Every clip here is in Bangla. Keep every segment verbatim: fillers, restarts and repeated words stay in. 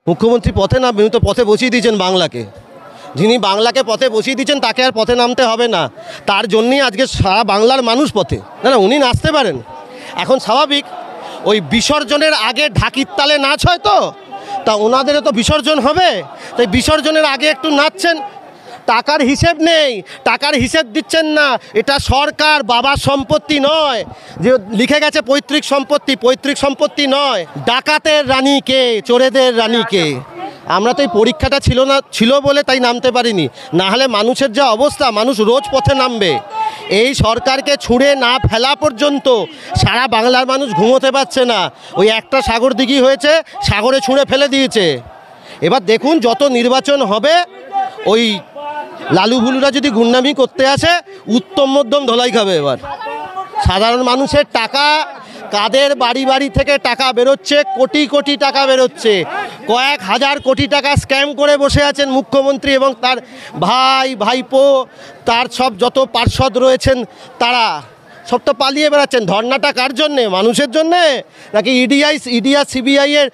মুখ্যমন্ত্রী পথে নামবেন, উনি তো পথে বসিয়ে দিয়েছেন বাংলাকে। যিনি বাংলাকে পথে বসিয়ে দিচ্ছেন তাকে আর পথে নামতে হবে না, তার জন্যই আজকে সারা বাংলার মানুষ পথে। না না উনি নাচতে পারেন, এখন স্বাভাবিক ওই বিসর্জনের আগে ঢাকির তালে নাচ হয় তো, তা ওনাদেরও তো বিসর্জন হবে, তাই বিসর্জনের আগে একটু নাচছেন। টাকার হিসেব নেই, টাকার হিসেব দিচ্ছেন না, এটা সরকার বাবার সম্পত্তি নয় যে লিখে গেছে পৈতৃক সম্পত্তি, পৈতৃক সম্পত্তি নয়। ডাকাতের রানী কে, চোরেদের রানী কে? আমরা তো এই পরীক্ষাটা ছিল না, ছিল বলে তাই নামতে পারিনি, না হলে মানুষের যা অবস্থা মানুষ রোজ পথে নামবে। এই সরকারকে ছুঁড়ে না ফেলা পর্যন্ত সারা বাংলার মানুষ ঘুমোতে পারছে না। ওই একটা সাগর দিঘি হয়েছে, সাগরে ছুঁড়ে ফেলে দিয়েছে। এবার দেখুন যত নির্বাচন হবে ওই লালু ভুলুরা যদি গুন্ডামি করতে আসে উত্তম মধ্যম ধোলাই খাবে। এবার সাধারণ মানুষের টাকা, কাদের বাড়ি বাড়ি থেকে টাকা বেরোচ্ছে, কোটি কোটি টাকা বেরোচ্ছে, কয়েক হাজার কোটি টাকা স্ক্যাম করে বসে আছেন মুখ্যমন্ত্রী এবং তার ভাই ভাইপো, তার সব যত পার্ষদ রয়েছেন তারা সব তো পালিয়ে বেড়াচ্ছেন। ধর্নাটা কার জন্যে? মানুষের জন্যে, নাকি ইডিআই ইডিআই সিবিআই এর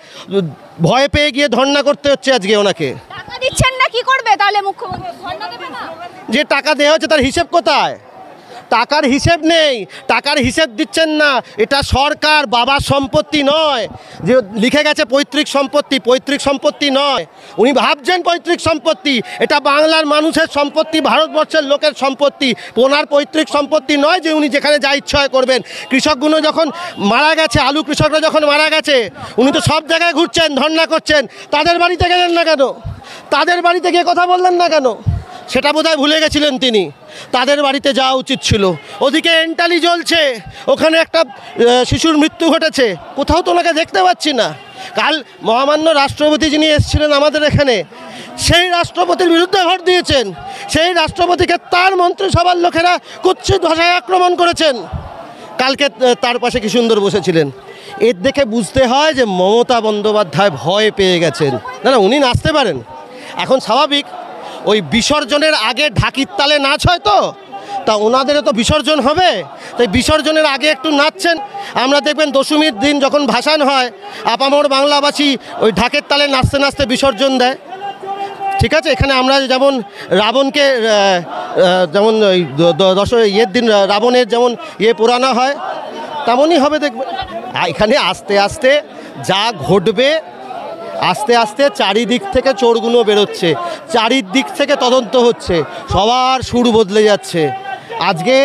ভয় পেয়ে গিয়ে ধর্না করতে হচ্ছে আজকে ওনাকে? টাকা দিচ্ছেন না, কি করবে তাহলে মুখ্যমন্ত্রী? ধর্না দেবে না? যে টাকা দেওয়া হচ্ছে তার হিসেব কোথায়? টাকার হিসেব নেই, টাকার হিসেব দিচ্ছেন না, এটা সরকার বাবার সম্পত্তি নয় যে লিখে গেছে পৈতৃক সম্পত্তি, পৈতৃক সম্পত্তি নয়। উনি ভাবছেন পৈতৃক সম্পত্তি, এটা বাংলার মানুষের সম্পত্তি, ভারতবর্ষের লোকের সম্পত্তি, ওনার পৈতৃক সম্পত্তি নয় যে উনি যেখানে যা ইচ্ছা করবেন। কৃষকগুলো যখন মারা গেছে, আলু কৃষকরা যখন মারা গেছে, উনি তো সব জায়গায় ঘুরছেন, ধর্না করছেন, তাদের বাড়িতে গেলেন না কেন? তাদের বাড়িতে গিয়ে কথা বললেন না কেন? সেটা বোধহয় ভুলে গেছিলেন তিনি। তাদের বাড়িতে যাওয়া উচিত ছিল। ওদিকে এন্টালি জ্বলছে, ওখানে একটা শিশুর মৃত্যু ঘটেছে, কোথাও তো ওনাকে দেখতে পাচ্ছি না। কাল মহামান্য রাষ্ট্রপতি যিনি এসেছিলেন আমাদের এখানে, সেই রাষ্ট্রপতির বিরুদ্ধে ভোট দিয়েছেন, সেই রাষ্ট্রপতিকে তার মন্ত্রিসভার লোকেরা কুৎসিত ভাষায় আক্রমণ করেছেন। কালকে তার পাশে কি সুন্দর বসেছিলেন। এর দেখে বুঝতে হয় যে মমতা বন্দ্যোপাধ্যায় ভয় পেয়ে গেছেন। না না উনি নাচতে পারেন, এখন স্বাভাবিক ওই বিসর্জনের আগে ঢাকির তালে নাচ হয় তো, তা ওনাদেরও তো বিসর্জন হবে, তাই বিসর্জনের আগে একটু নাচছেন। আমরা দেখবেন দশমীর দিন যখন ভাসান হয়, আপামর বাংলাবাসী ওই ঢাকের তালে নাচতে নাচতে বিসর্জন দেয়। ঠিক আছে, এখানে আমরা যেমন রাবণকে যেমন ওই দশ ইয়ের দিন রাবণের যেমন ইয়ে পোড়ানো হয়, তেমনই হবে দেখবেন। এখানে আস্তে আস্তে যা ঘটবে, আস্তে আস্তে চারিদিক থেকে চোরগুলো বেরোচ্ছে, চারিদিক থেকে তদন্ত হচ্ছে, সবার সুর বদলে যাচ্ছে। আজকে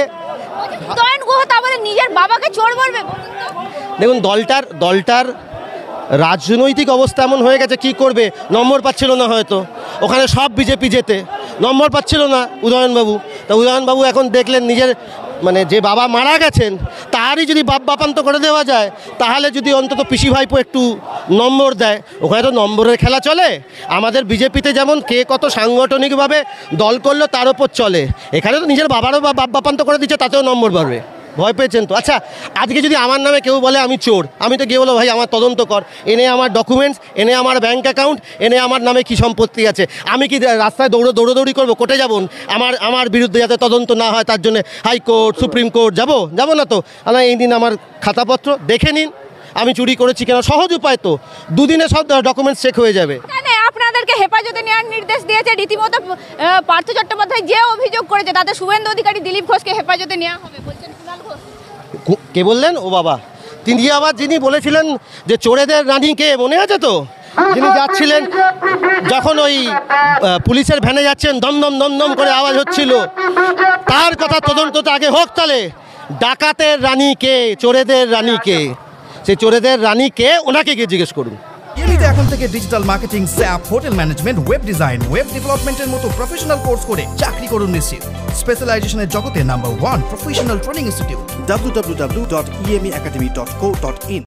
নিজের বাবাকে চোর বলবে? দেখুন দলটার দলটার রাজনৈতিক অবস্থা এমন হয়ে গেছে, কি করবে, নম্বর পাচ্ছিল না হয়তো, ওখানে সব বিজেপি যেতে নম্বর পাচ্ছিল না উদয়নবাবু। তা উদয়নবাবু এখন দেখলেন নিজের মানে যে বাবা মারা গেছেন তারই যদি বাপ বাপান্ত করে দেওয়া যায়, তাহলে যদি অন্তত পিসি ভাইপো একটু নম্বর দেয়। ওখানে তো নম্বরের খেলা চলে। আমাদের বিজেপিতে যেমন কে কত সাংগঠনিকভাবে দল করলো তার ওপর চলে, এখানে তো নিজের বাবারও বাপ বাপান্ত করে দিচ্ছে, তাতেও নম্বর বাড়বে। ভয় পেয়েছেন তো? আচ্ছা আজকে যদি আমার নামে কেউ বলে আমি চোর, আমি তো গিয়ে বলো ভাই আমার তদন্ত কর, এনে আমার ডকুমেন্টস, এনে আমার ব্যাঙ্ক অ্যাকাউন্ট, এনে আমার নামে কি সম্পত্তি আছে। আমি কি রাস্তায় দৌড়ো দৌড়োদৌড়ি করবো, কোর্টে যাবো আমার আমার বিরুদ্ধে যাতে তদন্ত না হয় তার জন্য হাইকোর্ট সুপ্রিম কোর্ট যাবো? যাবো না তো। আমার এই দিন আমার খাতাপত্র দেখে নিন আমি চুরি করেছি কেন, সহজ উপায় তো, দুদিনে সব ডকুমেন্টস চেক হয়ে যাবে। আপনাদেরকে হেফাজতে নেওয়ার নির্দেশ দিয়েছে রীতিমতো পার্থ চট্টোপাধ্যায় যে অভিযোগ করেছে তাতে শুভেন্দু অধিকারী, দিলীপ ঘোষকে হেফাজতে নেওয়া হবে বলছেন কুণাল ঘোষ। কে বললেন? ও বাবা, তিনি আবার যিনি বলেছিলেন যে চোরেদের রানী কে, মনে আছে তো? যিনি যাচ্ছিলেন যখন ওই পুলিশের ভ্যানে যাচ্ছেন, দমদম দমদম করে আওয়াজ হচ্ছিল, তার কথা তদন্তটা আগে হোক। তাহলে ডাকাতের রানী কে, চোরেদের রানী কে? সেই চোরেদের রানী কে, ওনাকে গিয়ে জিজ্ঞেস করুন। ইউনিতে এখন থেকে digital marketing, SAP, hotel management, web design, web ডেভেলপমেন্টের মতো প্রফেশনাল কোর্স করে চাকরি করুন নিশ্চিত। স্পেশালাইজেশনের জগতে number one professional training institute W W W dot E M E academy dot co dot in.